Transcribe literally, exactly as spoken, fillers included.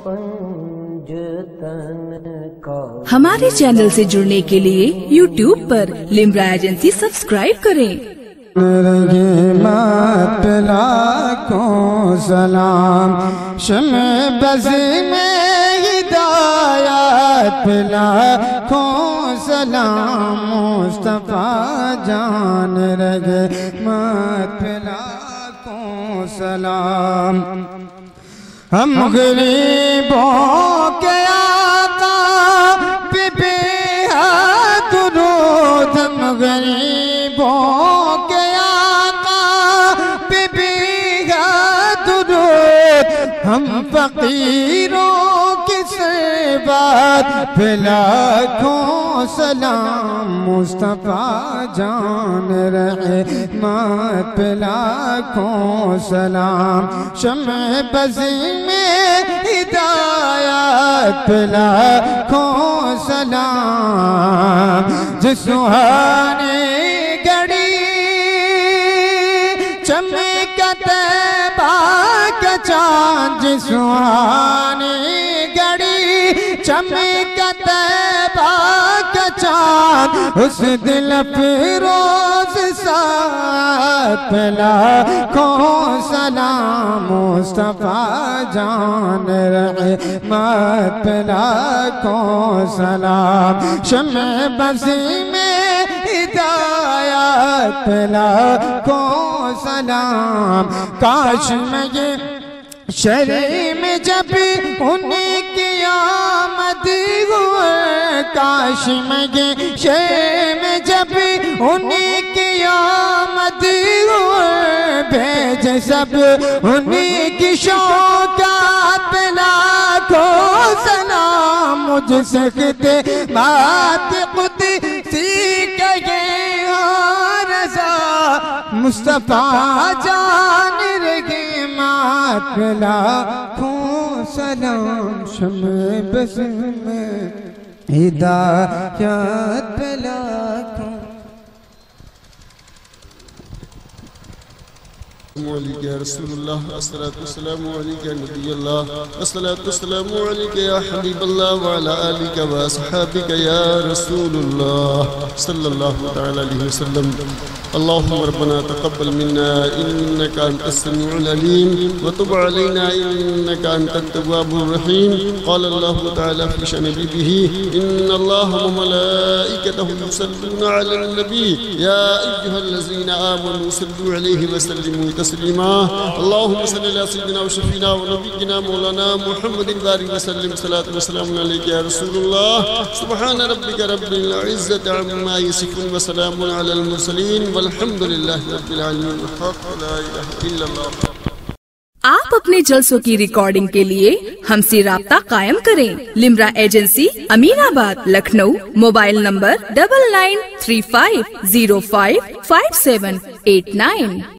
ہمارے چینل سے جڑنے کے لیے یوٹیوب پر لمرا ایجنسی سبسکرائب کریں۔ رحمت لاکھوں سلام شمع بز میں ہدایت لاکھوں سلام مصطفیٰ جان رحمت لاکھوں سلام۔ ہم غریبوں کے آقا پہ بے حد درود، ہم غریبوں کے آقا پہ بے حد درود، ہم فقیروں کی سربت پہ لاکھوں سلام مصطفیٰ جان رحمت پہ لاکھوں سلام۔ شمع بزی میں ہدایت پہ لاکھوں سلام۔ جس سہانی گھڑی چمکا طیبہ کا چاند، جس سہانی گھڑی چمکا طیبہ کا چاند، اس دل فیروز ساتھ پہ لاکھوں سلام مصطفیٰ جان رحمت پہ لاکھوں سلام۔ شمع بزی میں ہدایت پہ لاکھوں سلام۔ کاش میں یہ شرع میں جب انہیں کی آمد ہوئے، کاش میں یہ شرع میں جب انہیں کی آمد ہوئے، بھیجے سب انہیں کی شوکات پہ لاکھوں سلام۔ مجھ سے خدمات قدسی کہے رضا مصطفیٰ جان رحمت پہ لاکھوں سلام۔ شمع بز میں ہدایت پہ لاکھوں عليك يا رسول الله، الصلاة والسلام عليك يا نبي الله، الصلاة والسلام عليك يا حبيب الله، وعلى آلك وأصحابك يا رسول الله صلى الله تعالى عليه وسلم۔ اللهم ربنا تقبل منا إنك أنت السميع العليم، وتب علينا إنك أنت التواب الرحيم۔ قال الله تعالى في شأن نبيه: إن الله وملائكته يصلون على النبي يا أيها الذين آمنوا صلوا عليه وسلموا تسليما۔ اللهم صل على سيدنا وشفينا ونبينا مولانا محمد البارك وسلم، صلاة وسلام عليك يا رسول الله۔ سبحان ربك رب العزة عما يصفون، وسلام على المرسلين، والحمد لله رب العالمين۔ الحق لا إله إلا الله۔ آپ اپنے جلسوں کی ریکارڈنگ کے لیے ہم سے رابطہ قائم کریں۔ لمرا agency, Aminabad, Lucknow. Mobile number double nine three five zero five five seven eight nine.